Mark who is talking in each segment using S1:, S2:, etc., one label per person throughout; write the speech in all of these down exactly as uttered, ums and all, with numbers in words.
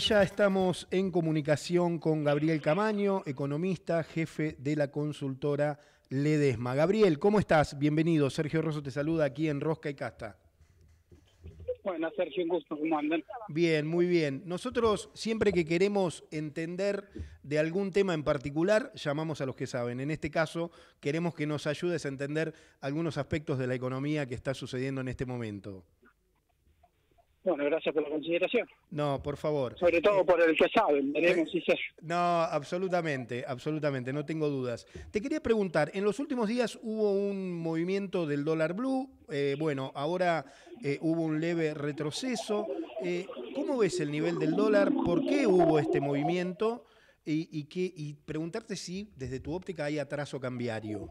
S1: ya estamos en comunicación con Gabriel Camaño, economista, jefe de la consultora Ledesma. Gabriel, ¿cómo estás? Bienvenido. Sergio Rosso te saluda aquí en Rosca y Casta.
S2: Bueno, Sergio, un gusto, ¿cómo andan?
S1: Bien, muy bien. Nosotros siempre que queremos entender de algún tema en particular, llamamos a los que saben. En este caso, queremos que nos ayudes a entender algunos aspectos de la economía que está sucediendo en este momento.
S2: Bueno, gracias por la consideración.
S1: No, por favor.
S2: Sobre todo por el que saben, veremos si se...
S1: No, absolutamente, absolutamente, no tengo dudas. Te quería preguntar, en los últimos días hubo un movimiento del dólar blue, eh, bueno, ahora eh, hubo un leve retroceso. Eh, ¿Cómo ves el nivel del dólar? ¿Por qué hubo este movimiento? Y, y, qué, y preguntarte si desde tu óptica hay atraso cambiario.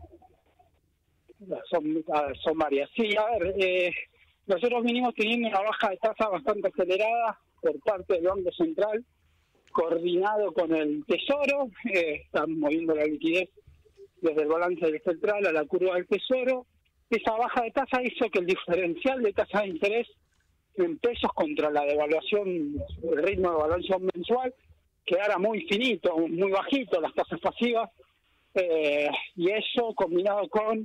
S2: Son, son varias. Sí, a ver... Eh... Nosotros venimos teniendo una baja de tasa bastante acelerada por parte del Banco Central, coordinado con el Tesoro. Eh, están moviendo la liquidez desde el balance del Central a la curva del Tesoro. Esa baja de tasa hizo que el diferencial de tasa de interés en pesos contra la devaluación, el ritmo de devaluación mensual, quedara muy finito, muy bajito, las tasas pasivas. Eh, y eso combinado con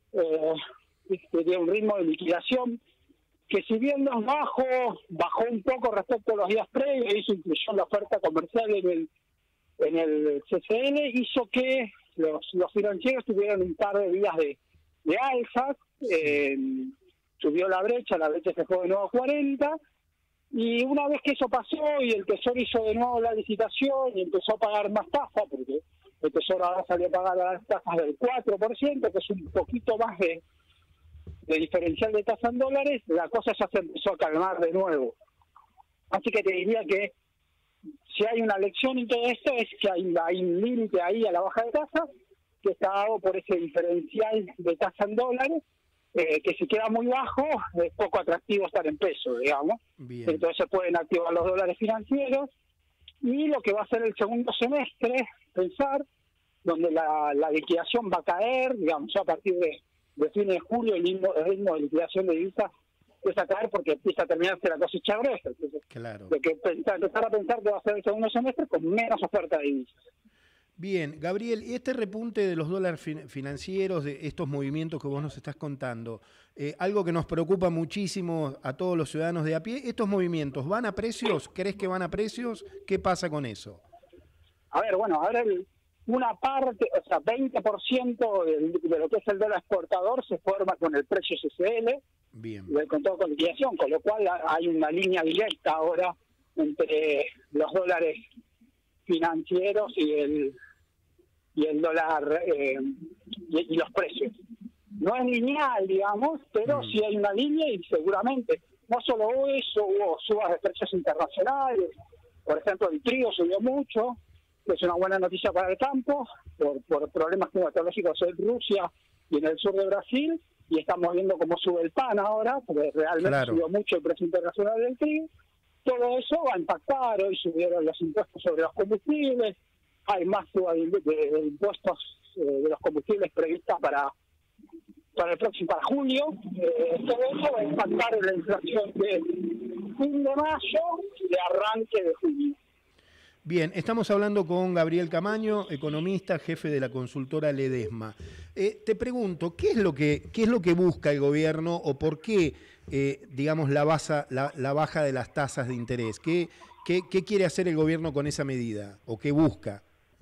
S2: eh, un ritmo de liquidación que si bien no bajó, bajó un poco respecto a los días previos, hizo inclusión la oferta comercial en el en el C C N, hizo que los, los financieros tuvieran un par de días de, de alza, eh, subió la brecha, la brecha se fue de nuevo a cuarenta, y una vez que eso pasó y el Tesoro hizo de nuevo la licitación y empezó a pagar más tasa, porque el Tesoro ahora salió a pagar las tasas del cuatro por ciento, que es un poquito más de de diferencial de tasa en dólares, la cosa ya se empezó a calmar de nuevo. Así que te diría que si hay una lección en todo esto es que hay, hay un límite ahí a la baja de tasa, que está dado por ese diferencial de tasa en dólares, eh, que si queda muy bajo es poco atractivo estar en peso, digamos. Bien. Entonces se pueden activar los dólares financieros, y lo que va a ser el segundo semestre, pensar, donde la, la liquidación va a caer, digamos, a partir de de fines de julio el ritmo, el ritmo de liquidación de divisas empieza a caer porque empieza a terminarse la cosecha gruesa. Entonces,
S1: claro.
S2: Lo que pensar, empezar a pensar que va a ser el segundo semestre con menos oferta de divisas.
S1: Bien, Gabriel, y este repunte de los dólares fin financieros, de estos movimientos que vos nos estás contando, eh, algo que nos preocupa muchísimo a todos los ciudadanos de a pie, ¿estos movimientos van a precios? ¿Crees que van a precios? ¿Qué pasa con eso?
S2: A ver, bueno, ahora el... una parte, o sea, veinte por ciento de, de lo que es el dólar exportador se forma con el precio C C L,
S1: bien,
S2: con todo con liquidación, con lo cual hay una línea directa ahora entre los dólares financieros y el y el dólar eh, y, y los precios. No es lineal, digamos, pero mm. sí hay una línea, y seguramente no solo eso, hubo subas de precios internacionales. Por ejemplo, el trigo subió mucho, es una buena noticia para el campo, por, por problemas climatológicos en Rusia y en el sur de Brasil, y estamos viendo cómo sube el pan ahora, porque realmente claro. subió mucho el precio internacional del trigo. Todo eso va a impactar. Hoy subieron los impuestos sobre los combustibles, hay más suba de, de, de impuestos eh, de los combustibles previstas para para el próximo, para julio. Eh, todo eso va a impactar en la inflación de fin de mayo y de arranque de junio.
S1: Bien, estamos hablando con Gabriel Camaño, economista, jefe de la consultora Ledesma. Eh, te pregunto, ¿qué es lo que qué es lo que busca el gobierno o por qué, eh, digamos, la, basa, la, la baja de las tasas de interés? ¿Qué, qué, ¿Qué quiere hacer el gobierno con esa medida o qué busca?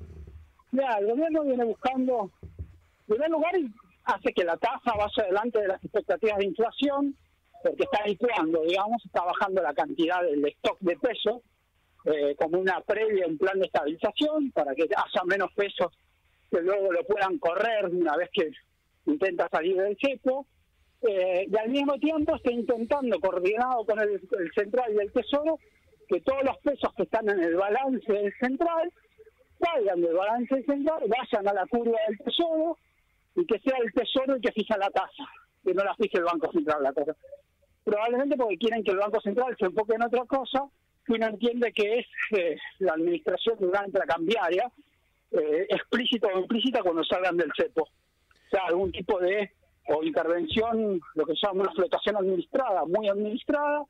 S2: Ya, el gobierno viene buscando, en primer lugar, hace que la tasa vaya adelante de las expectativas de inflación, porque está licuando, digamos, está bajando la cantidad del stock de pesos, Eh, como una previa, un plan de estabilización para que haya menos pesos que luego lo puedan correr una vez que intenta salir del cepo, eh, y al mismo tiempo está intentando, coordinado con el, el Central y el Tesoro, que todos los pesos que están en el balance del Central salgan del balance del Central, vayan a la curva del Tesoro, y que sea el Tesoro el que fija la tasa, que no la fije el Banco Central la tasa. Probablemente porque quieren que el Banco Central se enfoque en otra cosa, que uno entiende que es eh, la administración de una intracambiaria, eh, explícita o implícita, cuando salgan del cepo. O sea, algún tipo de o intervención, lo que se llama una flotación administrada, muy administrada,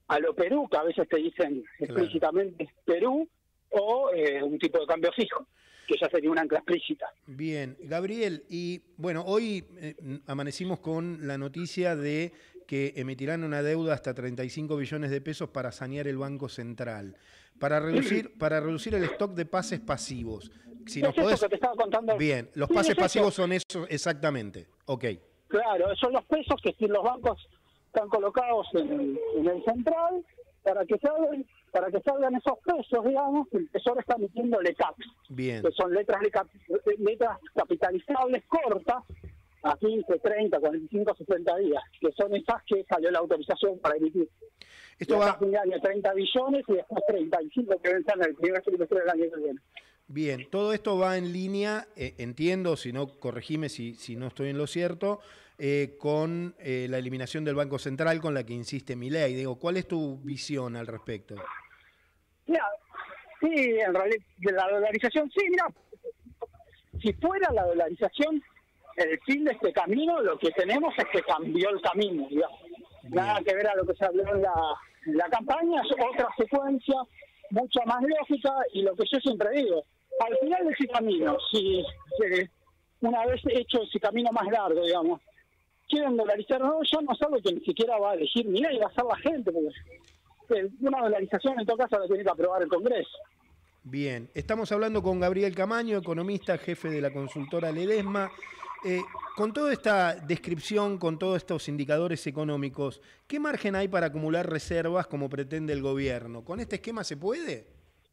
S2: a lo Perú, que a veces te dicen explícitamente Perú, o eh, un tipo de cambio fijo, que ya sería una ancla explícita.
S1: Bien, Gabriel, y bueno, hoy eh, amanecimos con la noticia de que emitirán una deuda hasta treinta y cinco billones de pesos para sanear el Banco Central, para reducir, para reducir el stock de pases pasivos. Si nos
S2: es
S1: podés...
S2: eso que te estaba contando.
S1: Bien, los
S2: Sí,
S1: pases
S2: es
S1: pasivos
S2: eso.
S1: son eso exactamente, ok.
S2: Claro, son los pesos que si los bancos están colocados en, en el central, para que salgan, para que salgan esos pesos, digamos, el Tesoro está emitiendo L E C A P,
S1: Bien.
S2: que son letras, de cap- letras capitalizables cortas, a quince, treinta, cuarenta y cinco, sesenta días, que son esas que salió la autorización para emitir.
S1: Esto va...
S2: un año treinta billones y después treinta y cinco que vencen en el primer trimestre del año que viene.
S1: Bien, todo esto va en línea, eh, entiendo, si no, corregime si, si no estoy en lo cierto, eh, con eh, la eliminación del Banco Central con la que insiste Milei. Digo, ¿cuál es tu visión al respecto?
S2: Mira, sí, en realidad, de la dolarización, sí, mira, si fuera la dolarización el fin de este camino, lo que tenemos es que cambió el camino, digamos. Nada que ver a lo que se habló en la, en la campaña, es otra secuencia, mucha más lógica, y lo que yo siempre digo, al final de ese camino, si eh, una vez hecho ese camino más largo, digamos, quieren dolarizar o no, ya no es algo que ni siquiera va a elegir ni y va a ser la gente, porque eh, una dolarización en todo caso la tiene que aprobar el Congreso.
S1: Bien, estamos hablando con Gabriel Camaño, economista, jefe de la consultora Ledesma. Eh, con toda esta descripción, con todos estos indicadores económicos, ¿qué margen hay para acumular reservas como pretende el gobierno? ¿Con este esquema se puede?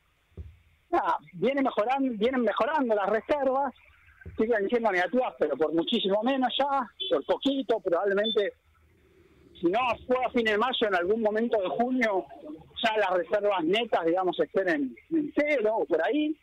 S2: Ah, viene mejorando, vienen mejorando las reservas, siguen siendo negativas, pero por muchísimo menos ya, por poquito, probablemente, si no fue a fin de mayo, en algún momento de junio, ya las reservas netas, digamos, estén en, en cero o por ahí.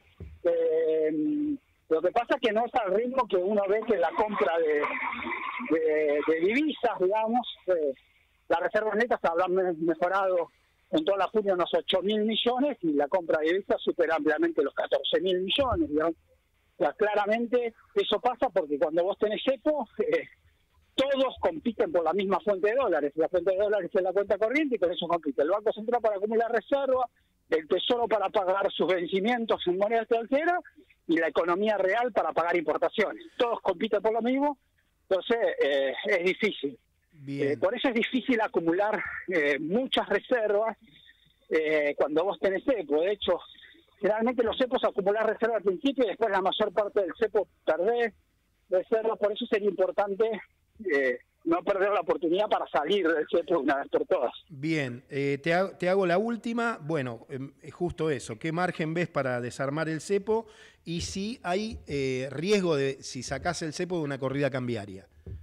S2: Eh, Lo que pasa es que no es al ritmo que uno ve que la compra de, de, de divisas, digamos, eh, las reservas netas habrán mejorado en toda la junio unos ocho mil millones y la compra de divisas supera ampliamente los catorce mil millones, digamos. O sea, claramente eso pasa porque cuando vos tenés cepo, eh, todos compiten por la misma fuente de dólares. La fuente de dólares es la cuenta corriente y con eso compite el Banco Central para acumular reservas, el Tesoro para pagar sus vencimientos en moneda extranjera y la economía real para pagar importaciones. Todos compiten por lo mismo, entonces eh, es difícil. Eh, por eso es difícil acumular eh, muchas reservas eh, cuando vos tenés cepo. De hecho, generalmente los cepos acumular reservas al principio y después la mayor parte del cepo perdés reservas. Por eso sería importante eh, no perder la oportunidad para salir del cepo una vez por todas.
S1: Bien, eh, te, hago, te hago la última. Bueno, eh, justo eso. ¿Qué margen ves para desarmar el cepo? Y si hay eh, riesgo de, si sacás el cepo, de una corrida cambiaria.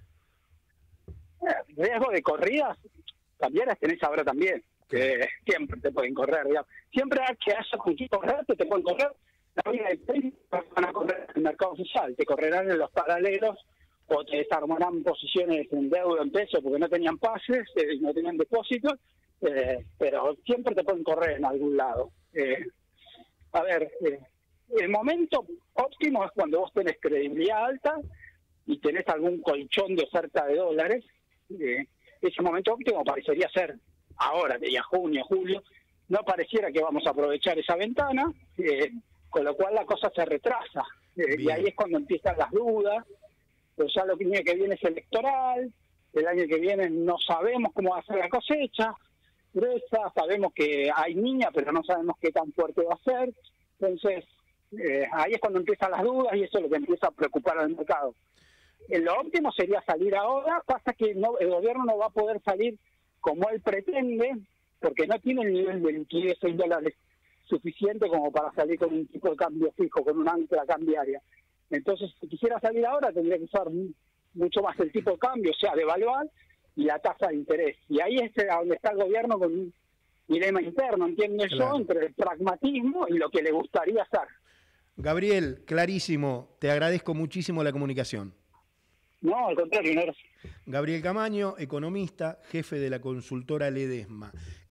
S2: Eh, riesgo de corridas cambiarias tenés ahora también. Que siempre te pueden correr, digamos. Siempre que haya con qué correr, te pueden correr. La vida de precio van a correr en el mercado oficial. Te correrán en los paralelos o te desarmarán posiciones en deuda en peso porque no tenían pases, eh, no tenían depósitos, eh, pero siempre te pueden correr en algún lado. Eh, a ver, eh, el momento óptimo es cuando vos tenés credibilidad alta y tenés algún colchón de oferta de dólares. Eh, ese momento óptimo parecería ser ahora, de ya junio, julio. No pareciera que vamos a aprovechar esa ventana, eh, con lo cual la cosa se retrasa. Eh, y ahí es cuando empiezan las dudas. Pero ya lo que viene, que viene es electoral, el año que viene no sabemos cómo va a ser la cosecha, gruesa, sabemos que hay niña, pero no sabemos qué tan fuerte va a ser. Entonces, eh, ahí es cuando empiezan las dudas y eso es lo que empieza a preocupar al mercado. Eh, lo óptimo sería salir ahora, pasa que no, el gobierno no va a poder salir como él pretende, porque no tiene el nivel de liquidez en dólares suficiente como para salir con un tipo de cambio fijo, con una ancla cambiaria. Entonces, si quisiera salir ahora, tendría que usar mucho más el tipo de cambio, o sea, devaluar, y la tasa de interés. Y ahí es donde está el gobierno con un dilema interno, entiendo
S1: Claro.
S2: yo, entre el pragmatismo y lo que le gustaría hacer.
S1: Gabriel, clarísimo. Te agradezco muchísimo la comunicación.
S2: No, al contrario, no.
S1: Gabriel Camaño, economista, jefe de la consultora Ledesma.